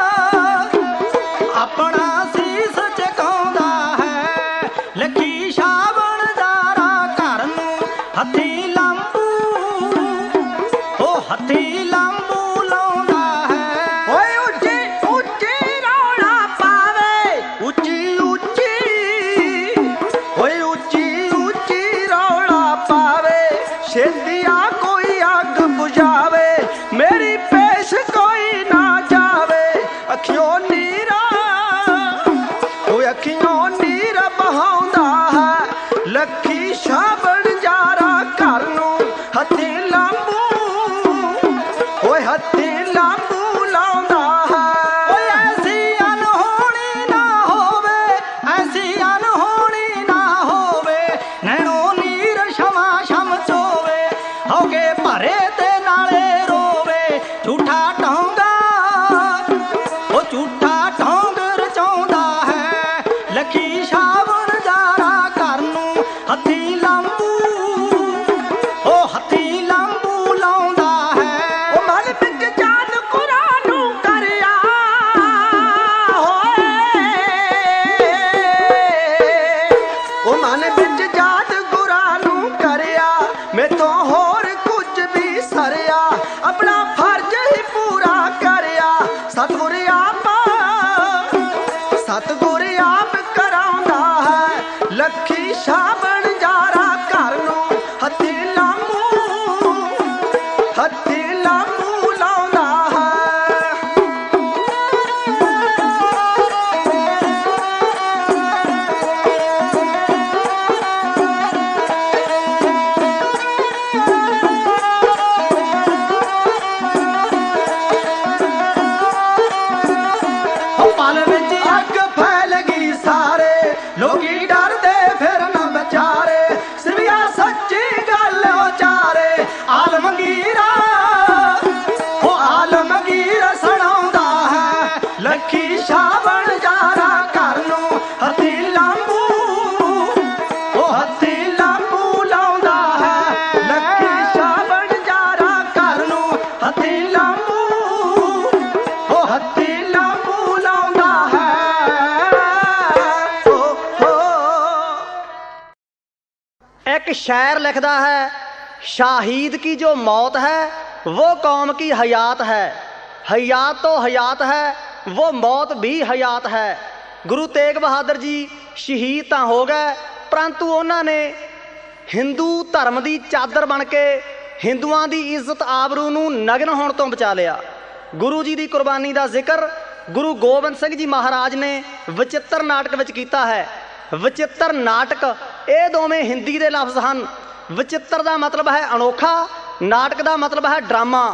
B: अपना सीस चकाउंदा है। लखी शाह वणजारा घर नूं हथी लंबू ओ हथी लंबू लाउंदा है। ओए उच्ची उच्ची रौला पावे उच्ची उच्ची ओए उच्ची उच्ची रौला पावे छेतिया कोई अग बुझावे मेरी पेश कोई ना जावे। अखियों नीरा ओए अखियों नीर बहाउंदा है। लखी शाह वणजारा घर नूं हथी लंबू ओए हथी लंबू लाउंदा है। ओए ऐसी अनहोनी ना होवे ऐसी अनहोनी ना होवे नैनो नीर क्षमा क्षम चोवे होके भरे ते नाले रोवे। झूठा ढोंगा ओ झूठा ढोंग रचाउंदा है। लखी शाह वणजारा घर नूं हथी लंबू ओ हथी लंबू लाउंदा है। ओ मन विच जात कुरान नूं करिया होए ओ मन विच जात कुरान नूं करिया मैथों होर कुछ भी सरिया अपना फर्ज ही पूरा करिया। सतगुर आप सतगुर आप कराउंदा है।
A: एक शायर लिखता है, शाहीद की जो मौत है वो कौम की हयात है, हयात तो हयात है वो मौत भी हयात है। गुरु तेग बहादुर जी शहीद तो हो गए, परंतु उन्होंने हिंदू धर्म की चादर बन के हिंदुआं की इज्जत आबरू नूं नग्न होण तो बचा लिया। गुरु जी की कुर्बानी का जिक्र गुरु गोबिंद सिंह जी महाराज ने विचित्र नाटक विच कीता है। विचित्र नाटक ये दोवें हिंदी के लफ्ज़ हैं। विचित्र का मतलब है अनोखा, नाटक का मतलब है ड्रामा।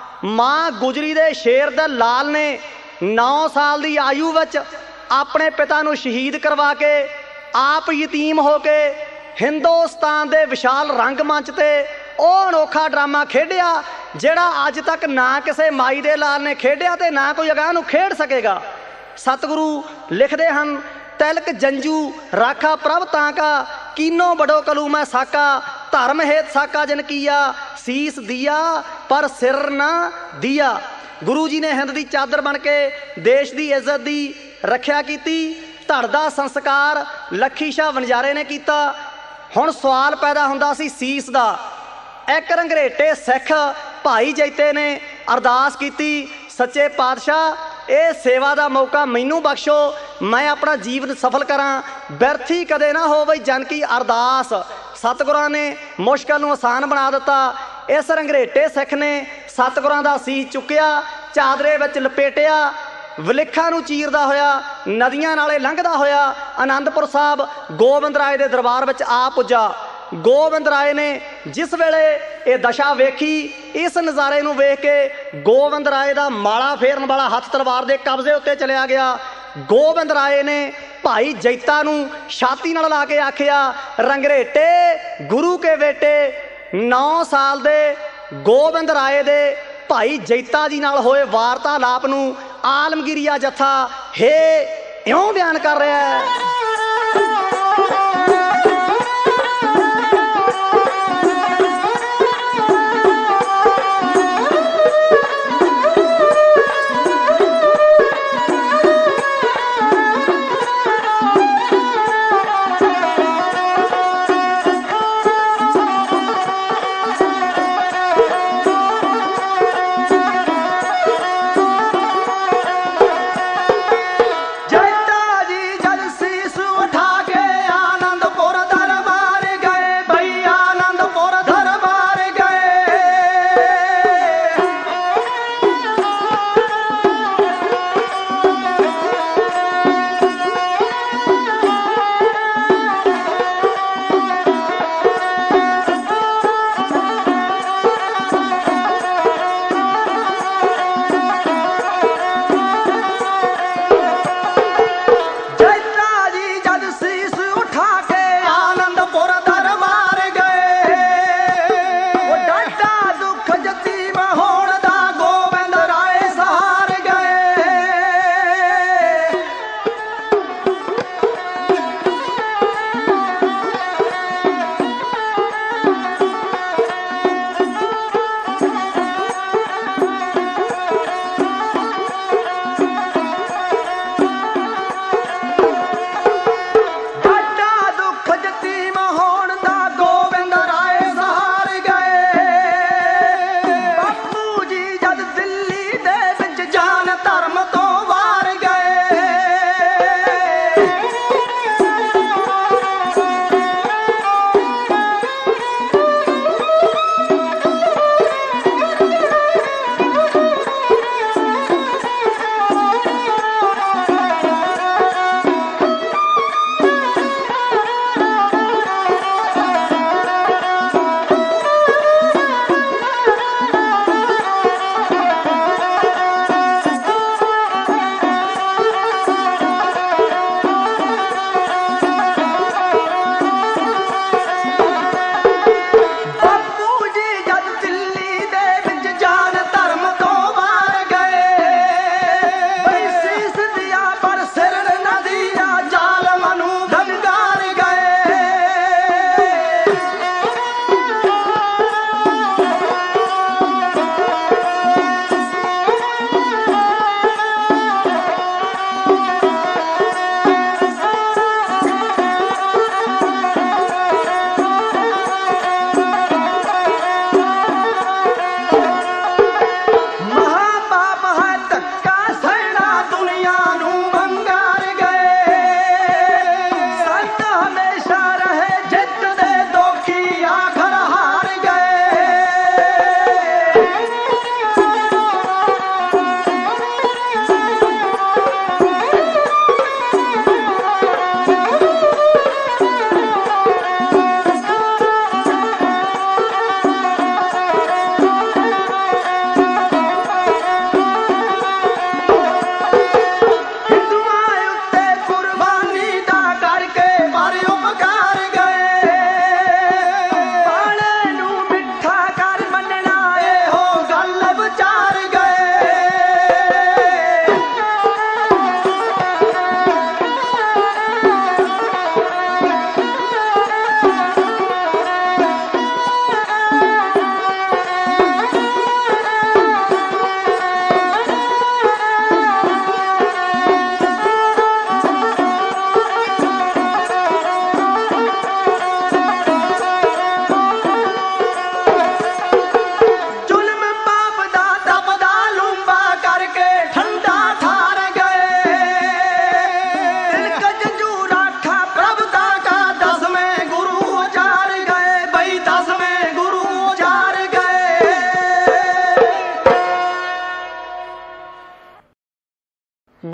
A: माँ गुजरी दे शेर दे लाल ने नौ साल की आयु विच अपने पिता नूं शहीद करवा के आप यतीम हो के हिंदुस्तान के विशाल रंगमंच ते ਉਹ अनोखा ड्रामा खेडिया ਜਿਹੜਾ अज तक ना किसी माई दे लाल ने खेडिया ते ना कोई अगाह नूं खेड सकेगा। सतगुरु लिखते हैं, तिलक जंजू राखा प्रभ ताका, कीनो बड़ो कलू मैं साका, धर्म हेत साका जिन किया, सीस दिया पर सिर ना दिया। गुरु जी ने हिंद की चादर बन के देश की इज्जत की रखिया की, धड़ का संस्कार लखी शाह वनजारे ने किया। हुण सवाल पैदा हुंदा सी सीस का। एक रंगरेटे सिख भाई जैते ने अरदास की, सच्चे पातशाह ये सेवा का मौका मैनू बख्शो, मैं अपना जीवन सफल करा, व्यर्थी कदे ना हो जन की अरदास। सतगुरां ने मुश्किल नूं आसान बना दिता। इस रंगरेटे सिख ने सतगुरां दा सीस चुकिया, चादरे विच लपेटिया, विलिखा नूं चीरदा होया, नदियां नाले लंघदा होया आनंदपुर साहब गोबिंद राय दे दरबार विच आ पुजा। गोबिंद राय ने जिस वेले ये दशा वेखी, इस नज़ारे नूं वेख के गोबिंद राय दा माला फेरन वाला हथ तलवार दे कब्जे उत्ते चलिया गया। गोबिंद राय ने भाई जैता नूं छाती नाल ला के आखिया, रंगरेटे गुरु के बेटे नौ साल दे गोबिंद राय दे भाई जैता जी नाल होए वार्तालाप नूं आलमगीरिया जत्था हे इउं बयान कर रहा है।
B: जैता जी जल शीस उठा के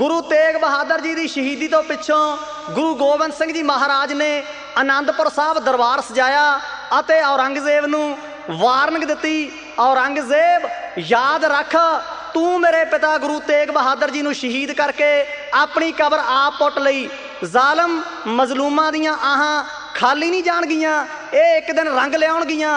A: गुरु तेग बहादुर जी की शहीदी तो पिछों गुरु गोबिंद सिंह जी महाराज ने आनंदपुर साहब दरबार सजाया अते औरंगजेब नूं वार्निंग दी, औरंगजेब याद रख तू मेरे पिता गुरु तेग बहादुर जी नूं शहीद करके अपनी कबर आप पुट लई, जालम मजलूमां दियां आहां खाली नहीं जाणगियां, ये एक दिन रंग लियाउणगियां।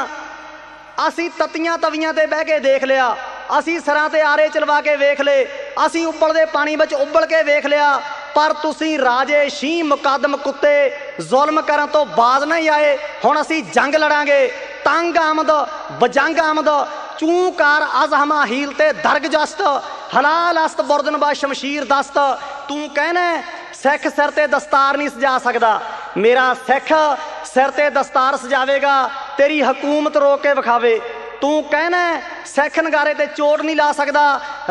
A: असी तत्तियां तवियां ते बह के देख लिया, असी सरां ते आरे चलवा के वेख ले, असी उबलदे पानी विच उबल के वेख लिया, पर तुसी राजे शीं मुकदम कुत्ते जुल्म करन तो बाज नहीं आए। हुण असी जंग लड़ांगे, तंग आमद बजंग आमद, चूकार अजहमा हील ते दरग जस्त, हलाल अस्त बुरदन बा शमशीर दस्त। तू कहना सिख सिर ते दस्तार नहीं सजा सकदा, मेरा सिख सिर ते दस्तार सजावेगा, तेरी हकूमत रोक के विखावे। तू कहना सिख नगारे ते चोट नहीं ला सकदा,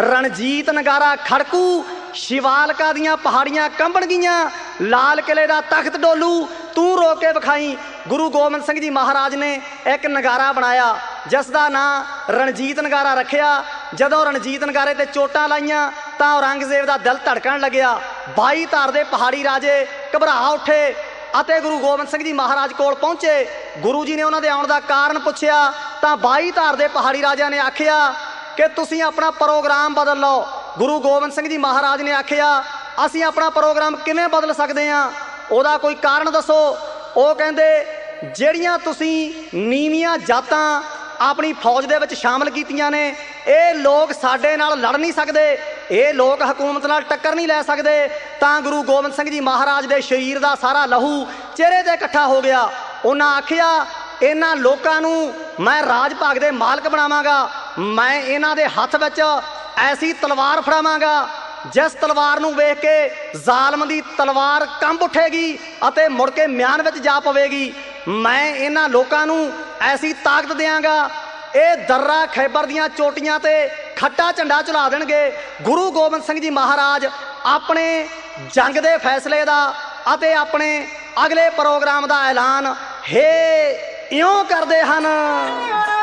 A: रणजीत नगारा खड़कू, शिवालका दियां पहाड़ियां कंबण गियां, लाल किले दा तख्त डोलू, तू रोक के विखाई। गुरु गोबिंद सिंह जी महाराज ने एक नगारा बनाया जिसका नाम रणजीत नगारा रखिया। जदों रणजीत नगारे ते चोटां लाइयां तां औरंगजेब दा दिल धड़कण लग्या। बाई धार दे पहाड़ी राजे घबरा उठे अते गुरु गोबिंद सिंह जी महाराज कोल पहुंचे। गुरु जी ने उन्हां दे आउण दा कारण पुछया तां बाई धार दे पहाड़ी राजिਆਂ ने आखिया कि तुसीं अपना प्रोग्राम बदल लो। गुरु गोबिंद सिंह जी महाराज ने आखिया असीं अपना प्रोग्राम किवें बदल सकदे हां, ਉਹਦਾ कोई कारण दसो। ਉਹ ਕਹਿੰਦੇ ਜਿਹੜੀਆਂ ਤੁਸੀਂ ਨੀਵੀਆਂ ਜਾਤਾਂ ਆਪਣੀ ਫੌਜ ਦੇ ਵਿੱਚ ਸ਼ਾਮਲ ਕੀਤੀਆਂ ਨੇ, ਇਹ ਲੋਕ ਸਾਡੇ ਨਾਲ ਲੜ ਨਹੀਂ ਸਕਦੇ, ਇਹ ਲੋਕ ਹਕੂਮਤ ਨਾਲ ਟੱਕਰ ਨਹੀਂ ਲੈ ਸਕਦੇ। ਤਾਂ ਗੁਰੂ ਗੋਬਿੰਦ ਸਿੰਘ ਜੀ ਮਹਾਰਾਜ ਦੇ ਸਰੀਰ ਦਾ ਸਾਰਾ ਲਹੂ ਚਿਹਰੇ ਤੇ ਇਕੱਠਾ ਹੋ ਗਿਆ। ਉਹਨਾਂ ਆਖਿਆ ਇਹਨਾਂ ਲੋਕਾਂ ਨੂੰ ਮੈਂ ਰਾਜ ਭਾਗ ਦੇ ਮਾਲਕ ਬਣਾਵਾਂਗਾ, ਮੈਂ ਇਹਨਾਂ ਦੇ ਹੱਥ ਵਿੱਚ ਐਸੀ ਤਲਵਾਰ ਫੜਾਵਾਂਗਾ जिस तलवार नूं वेख के जालम दी तलवार कंब उठेगी अते मुड़ के म्यान विच जा पवेगी। मैं इन्हां लोकां नूं ऐसी ताकत देंगा, ये दर्रा खैबर दियां चोटियां ते खट्टा झंडा चला देणगे। गुरु गोबिंद सिंह जी महाराज अपने जंग दे फैसले दा अते अपने अगले प्रोग्राम दा ऐलान हे इउं करदे हन।